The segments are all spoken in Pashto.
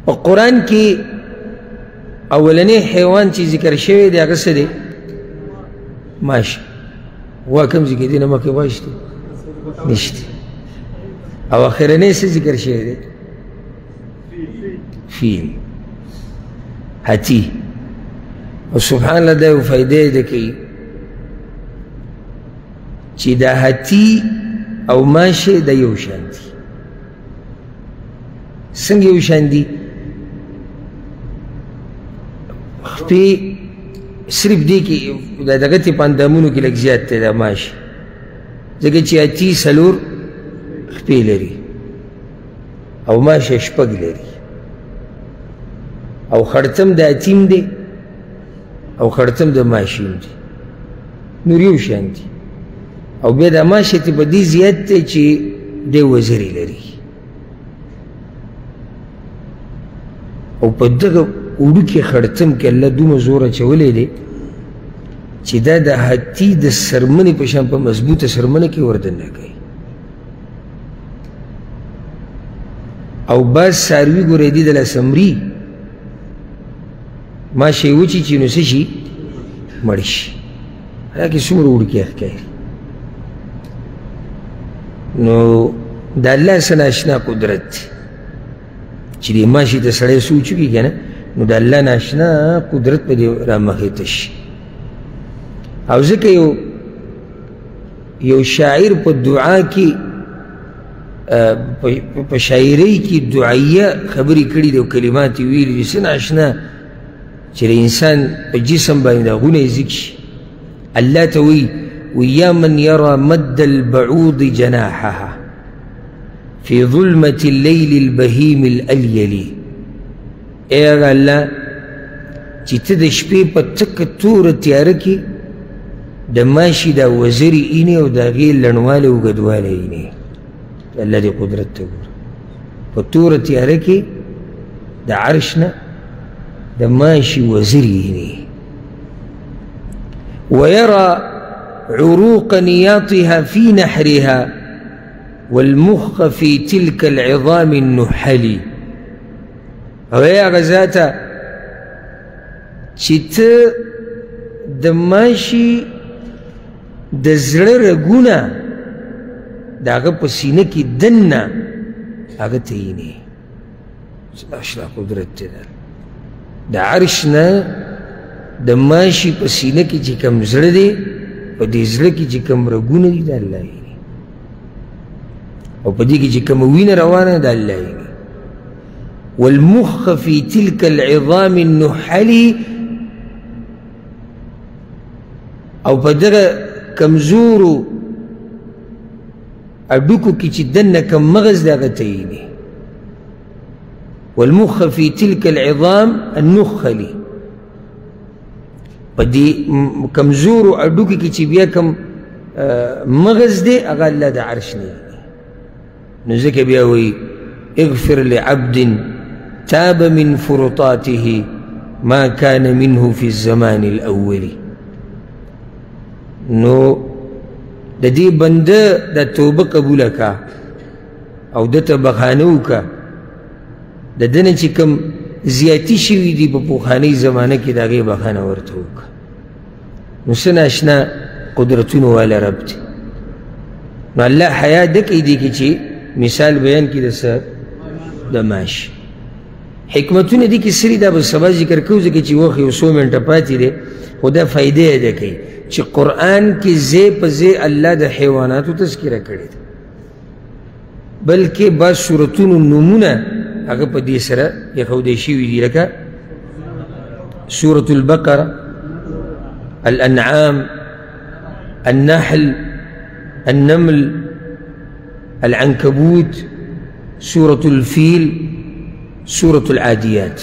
په قرآن کې اولنی حیوان چې ذکر شوی دی هغه څه دی؟ ماشي. غوا کوم ځای کې دی نه مخکې غوا شته؟ نشته. او اخرنی څه ذکر شوی دی؟ فیل، هاتي. او سبحان الله دا یو فایده ده کوي چې دا هاتي او ماشي دا یو شان دي. څنګه یو شان دي؟ خپې صرف دی کې دا دغه ته پاندامونو کې لږ زیات دی دا ماشي، ځکه چې هاتي څلور خپې لري او ماشي شپږ لري، او خړتم د هاتیم دی او خړتم د ماشیم دی، نور یو شان دي. او بیا د ماشي ته په دې زیات دی چې دی وزرې لري، او په دغه اوړو کې خړتم کې الله دومره زور اچولی دی چې دا د هاتي د سرمنې په شان په مضبوطه سرمنه کې وردننه کوي. او بعض څاروي ګورئ دي دله سمري ماشی وچی چی نو سشی مړ شي، هغه څومره وړوکی ښکاري. نو د الله سره اشنا قدرت دی چې دې ماشي ته سړی سوچ وکړي که نه، نو د الله نه اشنا قدرت په دې رامخې ته شي. او ځکه یو شاعر په دعا کې په شاعرۍ کې دعایه خبرې کړي دي او کلمات یې ویلي دي، څه ناشنا چې د انسان په جسم باندې غونه یې ذکر شي. الله ته وایي ویا من یرى مد البعوض جناحها في ظلمة الليل البهيم الأليلي. اے هغه الله چې ته د شپې په تکه توره تیاره کې د ماشي دا وزرې اینې او د هغې لڼوالی اوږدوالی اینې. د الله دې قدرت ته ګوره، په توره تیاره کې د عرش نه د ماشي وزرې اینې. ويرى عروق نياطها في نحرها والمخ في تلك العظام النحلي. او یا غزاته چې ته د ماشي د زړه رګونه د هغه په سینه کې دننه هغه ته یینې. اشنا قدرت دی د عرش نه د ماشي په سینه کې چې کوم زړه دی، په دې زړه کې چې کوم رګونه دي د الله یې، او په دې کې چې کوم وینه روانه د الله یې. والمخ في تلك العظام النحلي، او په دغه کمزورو اډوکو کې چې دننه کم مغز دی هغه ته یینې. والمخ في تلك العظام النخلي، په دې کمزورو اډوکو کې چې بیا کم مغز دی هغه الله د عرش نه یینې. نو ځکه بیا وایي اغفر لعبد تاب من فرطاته ما كان منه في الزمان الأول. نو د دې بنده د توبه قبوله کا او دته بخانه وکړه، د ده نه چې کوم زیاتي شوي دي په پخوانۍ زمانه کې د هغې بخانه ورته وکړه. نو څه ناشنا قدرتونو والا رب دی. نو الله حیا ده کوي دې کې چې مثال بیان کړي د څه؟ د ماشي. حکمتونه دي کې سری دا به سبا ذکر کوو ځکه چې وخت یو څو منټه پاتې دی، خو دا فایده یې ده کوي چې قرآن کې ځای په ځای الله د حیواناتو تذکره کړې ده، بلکې بعض صورتونو نومونه هغه په دې سره ایښودی شوي دي، لکه سورة البقرة، الأنعام، النحل، النمل، العنكبوت، سورة الفيل، سورة العاديات.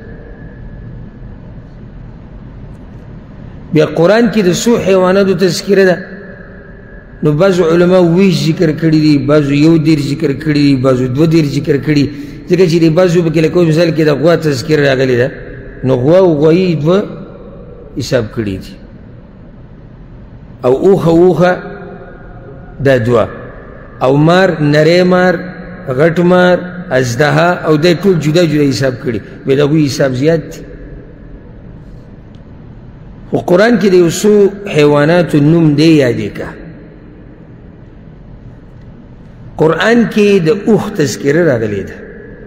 بیا قرآن کې د څو حیواناتو تذکره ده. نو بعضو علما 20 ذکر کړي دي، بعضو 1 ذکر کړي دي، بعضو 2 ذکر کړي، ځکه چې د بعضو پکې لکه مثال کې د غوا تذکره راغلې ده، نو غوا او غوایي 2 حساب کړي دي، او اوښه دا 2، او مار، نری مار، غټ مار، ازدها او دا ټول جدا جدا حساب کړي وی دا غوی حساب زیات دی خو قرآن کې د یو څو حیواناتو نوم دی یادې کا قرآن کې د اوښ تذکره راغلی ده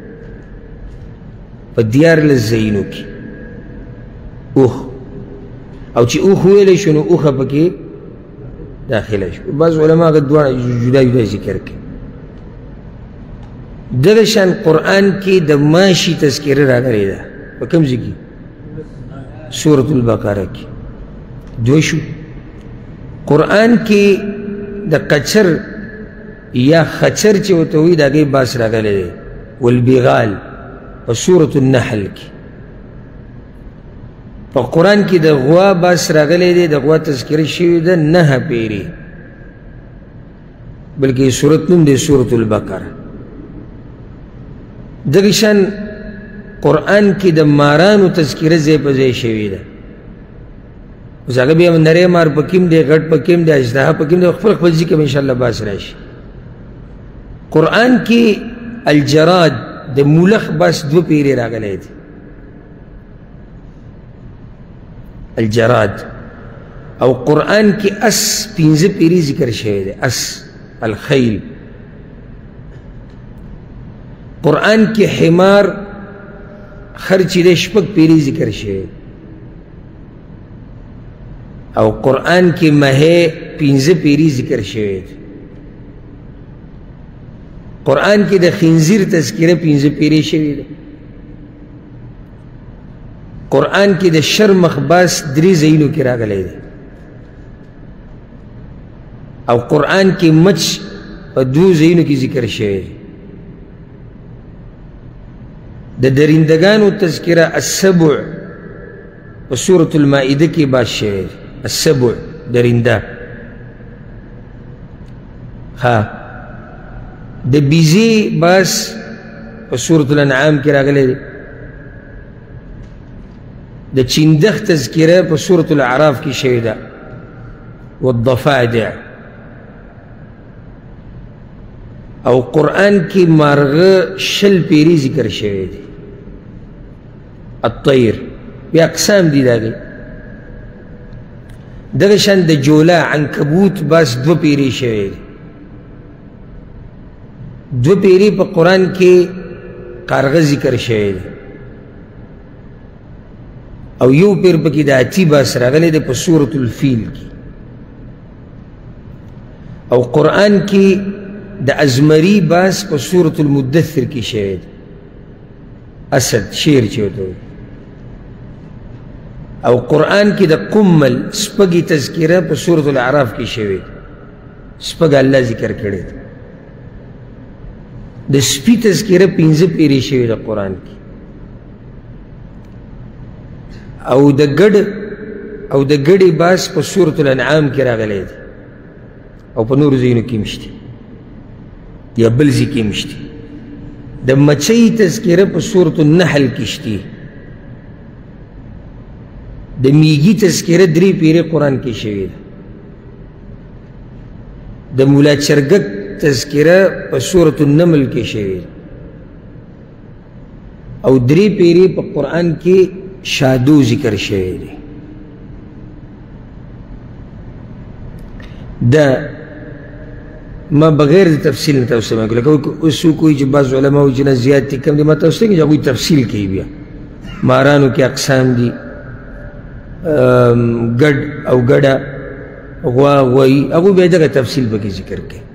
په 14 ځایونو کې اوښ او چې اوښ ویلی شو نو اوښه پکې داخله شو بعض علما هغه دواړه جدا جدا ذکر کوي دغه شان قرآن کې د ماشي تذکره راغلی ده په کوم ځای کې سورة البقره کې دوی شو قرآن کې د قچر یا خچر چې ورته وایي د هغې باس راغلی دی والبغال په سورة النحل کې په قرآن کې د غوا باس راغلی دی د غوا تذکره شوې ده 9 پیرې بلکې سورت نوم دی سورة البقره دغه شان قرآن کې د مارانو تذکره ځای په ځای شوې ده اوس هغه بیا نری مار پکې هم دی غټ پکې هم دی اژدها پکې هم دی خپل خپل ځای کې به انشاءالله باس راشي قرآن کې الجراد د مولخ بس 2 پیرې راغلی دی الجراد او قرآن کې اس 15 پیرې ذکر شوی دی اس الخیل قرآن کې حمار خرچی دی 6 پیرې ذکر شوی او قرآن کې مهې 15 پیرې ذکر شوی دی قرآن کې د خنزیر تذکره 15 پیرې شوی دی قرآن کې د شرمخ باس 3 ځایونو کې راغلی دی او قرآن کې مچ په 2 ځایونو کې ذکر شوی دی د درندگانو تذکره السبع په سورة المائده کې باس شوی دی السبع درنده ها د بیزی باس په سورة الانعام کې راغلی دی د چیندخ تذکره په سورة الاعراف کې شوی ده والضفادع او قرآن کې مارغه 20 پیرې ذکر شوی دی الطیر بیا اقسام دي دغه دغه شان د جولا عنکبوت باس 2 پیرې شوی دی 2 پیرې په قرآن کې کارغه ذکر شوی دی او یو پیر پکې د هاتي باس راغلی دی په سورة الفیل کې او قرآن کې د ازمري باس په سورة المدثر کې شوی دی اسد شیر چې ورته وایي او قرآن کې د قمل سپږې تذکره په سورة الاعراف کې شوی دی سپږ الله ذکر کړی دی د سپي تذکره 15 پیرې شوی د قرآن کې او د ګډې باس په سورة الانعام کې راغلی دی او په نورو ځایونو کې هم شته یا بل ځای کې هم شته د مچۍ تذکره په سورة النحل کې شته د میږي تذکره 3 پیرې قرآن کې شوی ده د مولا چرګک تذکره په سورة النمل کې شوی ده او 3 پیرې په قرآن کې شادو ذکر شوی دی دا ما بغیر د تفصیل نه تاسو سمه لکه اوس کوئی چې بعض علما وایي چې نه زیات دي کم دي ما تاسو ته هغوی تفصیل کوي بیا مارانو کې اقسام دي ګډ او ګډه غوا غوایي هغوی بیا دغه تفصیل پکې ذکر کوي